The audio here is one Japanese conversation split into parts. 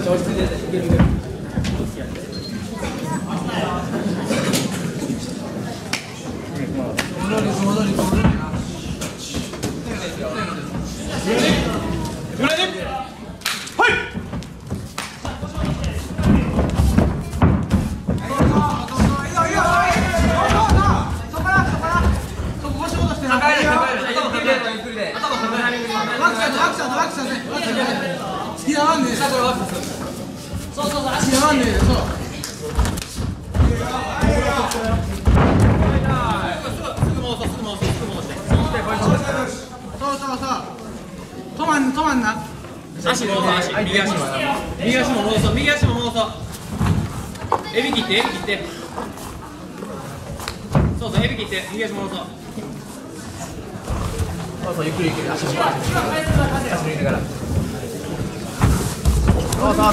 止まんな。 足戻そう、足。右足も。右足も戻そう、右足も戻そう。エビ切って、エビ切って。そうそう、エビ切って、右足戻そう。そうそう、ゆっくりゆっくり。足抜いてから。そうそうそうそう。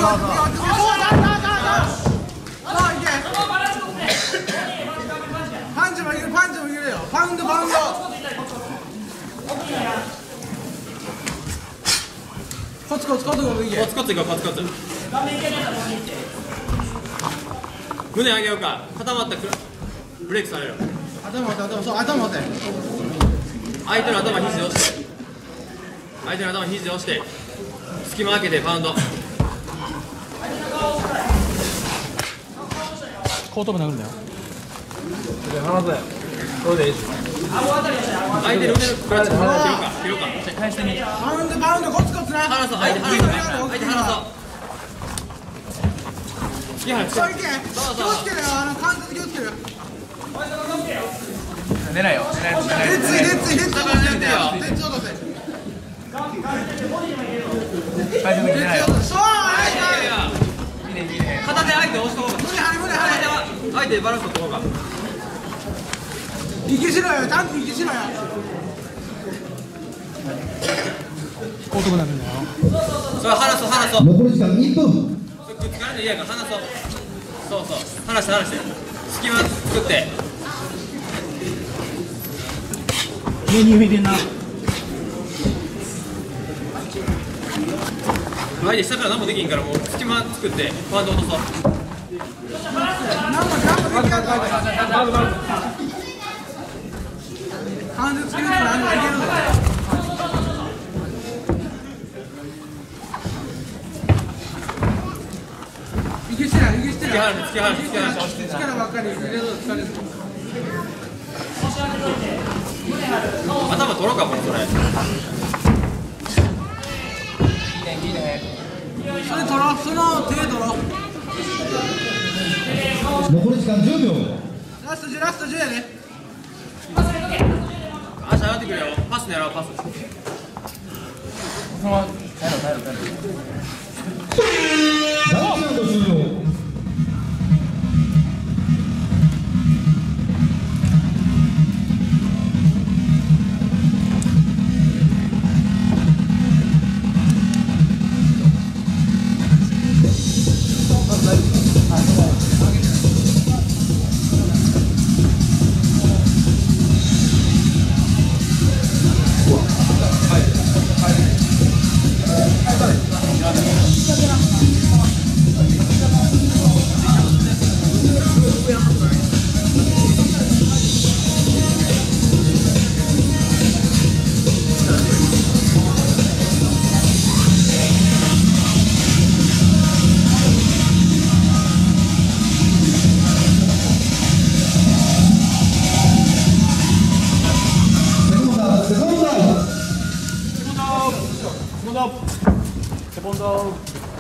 パンチもいける、パンチもいけるよ。パウンド、パウンド。コツコツコツコツいけ。 コツコツいこう、コツコツ。胸上げようか。固まったらブレイクされる。 頭持って、そう、頭持って。 相手の頭肘で押して。相手の頭肘で押して。隙間開けてパウンド。 後頭部殴るんだよ。 離せ。それでいいです。相手の腕のクラッチ切ろうか。切ろうか。返してみ。 パウンド、パウンド、コツコツな。 離そう、相手離そう。相手離そう。突き放して。 そういけ。気をつけるよ、関節気をつける。 出ないよ。 レッツイ、レッツイ、レッツイ。 下から出てよ。 レッツ落とせ。 最初に出ないよ。 そう、 片手相手押しとこうか。 胸張れ、胸張れ。 相手でバランス取っとこうか。 息しろよ、ちゃんと息しろよ。 後頭部殴るんだよ。 それ離そう、離そう。 残り時間1分。 それくっつかないと嫌やから離そう。そうそう。離して、離して。隙間作って。 目に見てんな。 相手下から何もできんからもう隙間作ってパウンド落とそう。 関節つけるから何もいけるの。息してない、息してない。 突き放す。 力ばっかり入れると疲れる。 頭取ろうか、これ、それ。 それ取ろう、その手取ろう。 残り時間10秒。 ラスト10、ラスト10やね。 足上がってくれよ。パス狙おう、パス。 第1ラウンド終了。 セコンド。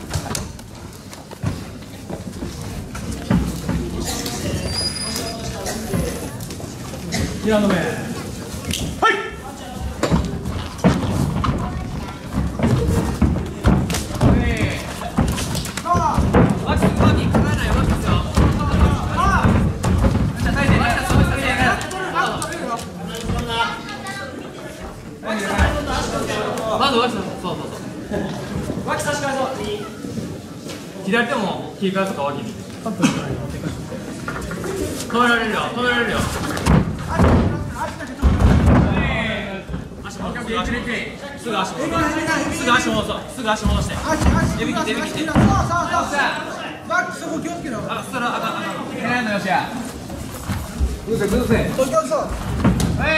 平野目。はい。 まず脇さん、そうそうそう。脇差し替えそう。左手も切り替えそうか、脇に。止められるよ、止められるよ。足戻す、すぐ足戻そう。すぐ足戻そう。すぐ足戻して。指切って、指切って。 バックそこ気をつけろ。 あ、そしたらあかん。いけないのよしや。崩せ崩せ。 東京そう。 はい。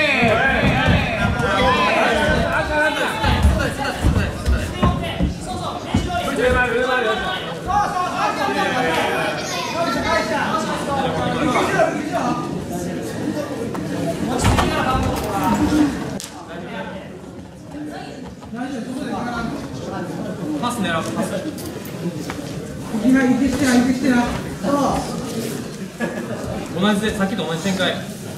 パス狙う。パス。 いきなり行ってきてな、行ってきてな。そう。 同じで、さっきと同じ展開。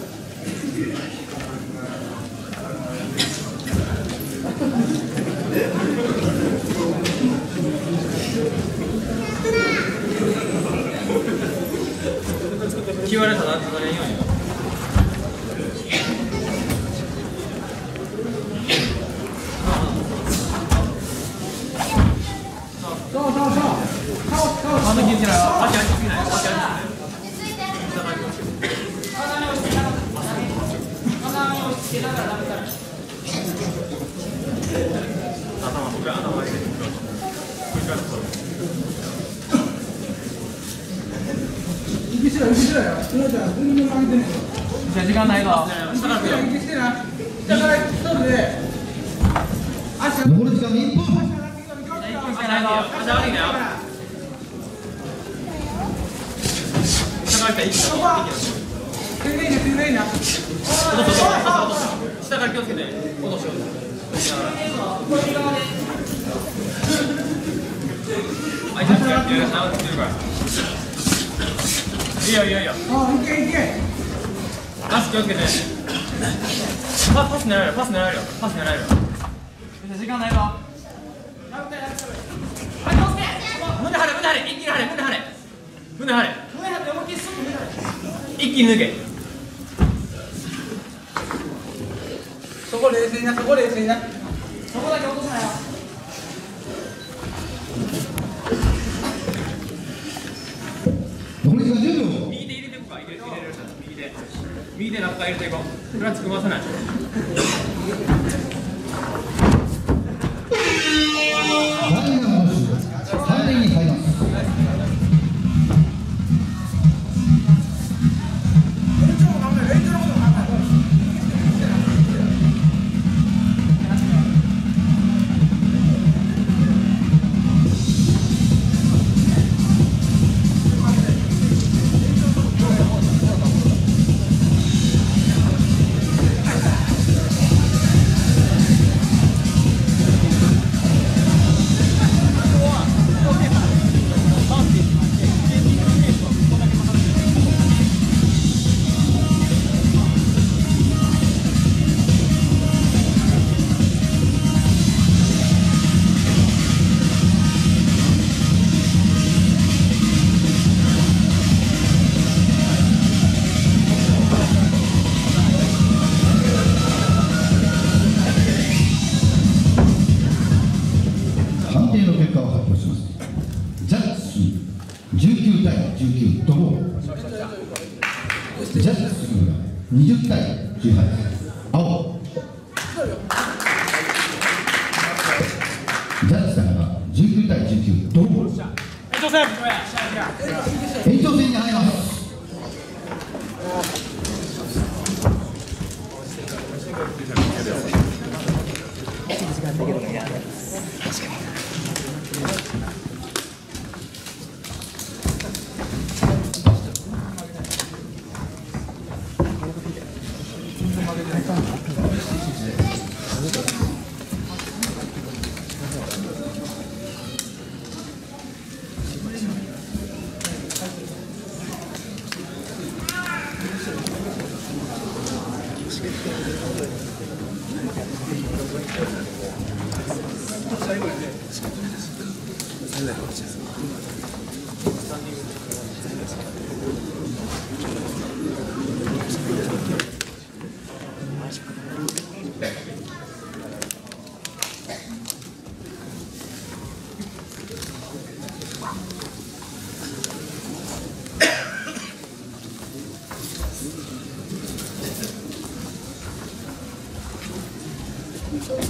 気割れたら離れんように。 そうそうそう。 あの気づけない。足上げすぎない。足上げすぎない。 息しろよ。もうじゃあ、全然曲げてね。 じゃあ時間ないぞ。 息してな。下から一人で。足残り時間1分。 足ないぞ。足上げてよ。下から来た。息そこは。丁寧に丁寧にな。 下から気をつけて。落としよう。相手の力っていうのが長くてるから。いいよいいよいいよ。 あ、いけいけ。 足気をつけて。パス狙えるよ。パス狙えるよ。パス狙えるよ。時間ないぞ。胸張れ胸張れ。一気に張れ胸張れ。胸張れ。一気に抜け。 そこ冷静にな、そこ冷静にな。 そこだけ落とさないよ。 残り時間10秒。 右で入れていこうか。入れる右で。右でラッパー入れていこう。クラッチ組ませない。 第2ラウンド終了。3点に入ります。判定の結果を発表します。ジャッジ19対19ドロー。ジャッジが20対18青。ジャッジさんが19対19ドロー。延長戦に入ります。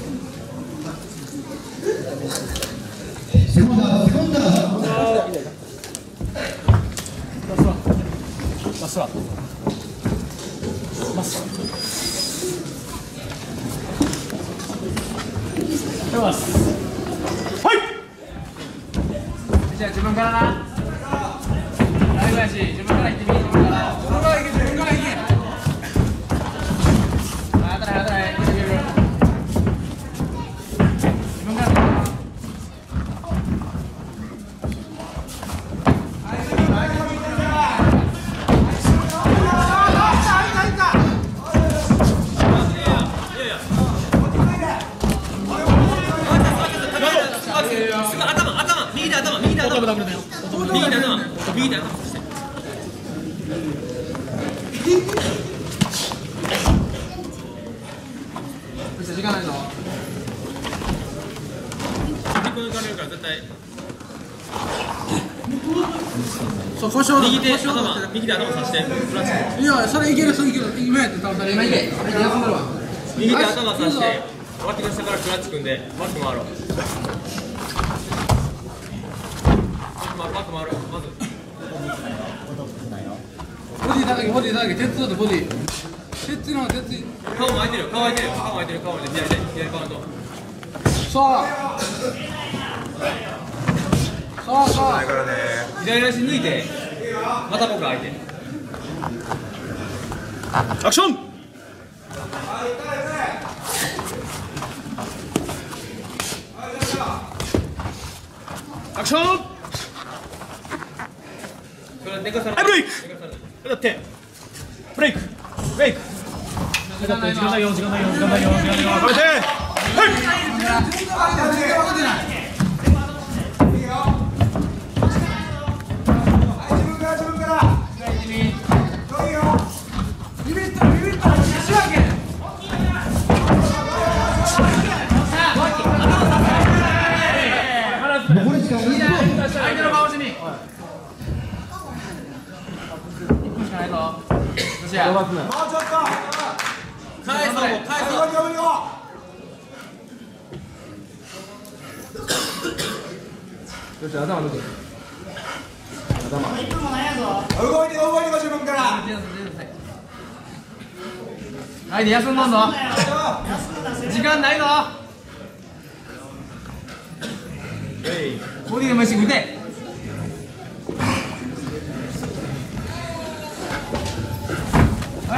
セコンダー。 ります。 じゃあ自分からな。ライブやし、自分から行ってみ。自分から。自分から行け。自分から行け。あたらあたら。自分から。時間ないぞ。 そう、故障右で頭さして。 いや、それいける、それいける。今やって倒され。今いけ。休んでるわ。 右で頭さして、脇の下からクラッチ組んで、バック回ろう。バック回ろう。まず。 ボディ叩け、ボディ叩け、鉄とボディ。鉄の鉄。 顔も開いてる、顔開いてる、顔開いてる、顔開いてる、左バウンド。 そう。そうそう。 左足抜いて、また僕開いて。 アクション。アクション。 寝かさない。 ブレイク。だってブレイクブレイク。時間ないよ、時間ないよ、時間ないよ、時間ないよ。止めて。はい。 残り時間1分。 相手の顔しに。1分しかないぞ。どうしや。もうちょっと。返そう、返そう。よし、頭抜け。頭。1分もないやぞ。動いて、動いて、自分から。はい、で休んどんぞ。時間ないぞ。ボディでもいいし、打て。はい。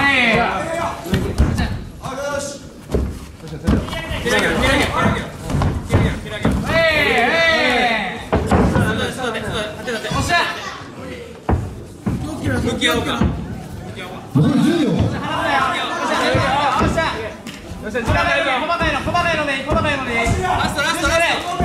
向き合おうか。 残り10秒。 よっしゃ、時間ないぞ。細かいの、細かいのでいい、細かいのでいい。ラスト、ラスト、ラスト。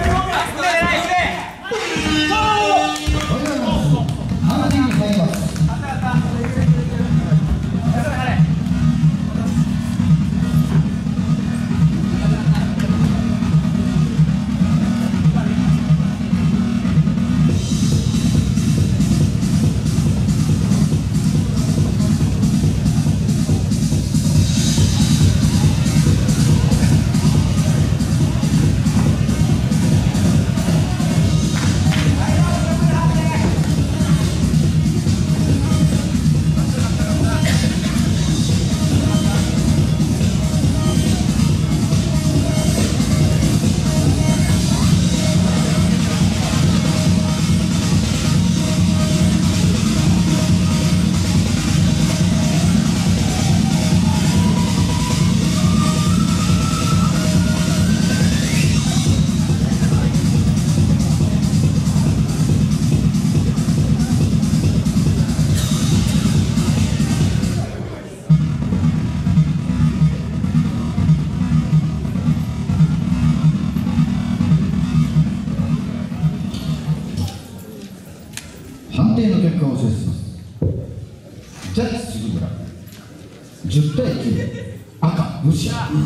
判定の結果をお知らせします。ジャッジ杉村10対9、赤ロシア。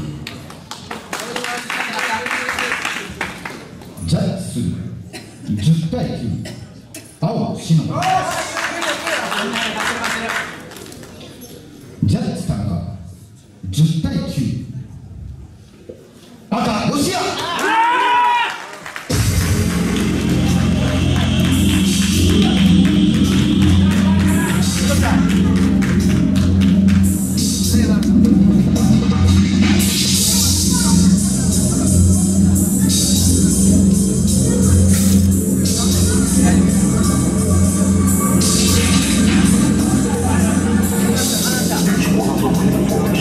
ジャッジ杉村10対9、青篠。ジャッジ田中10対9、赤ロシア。 す。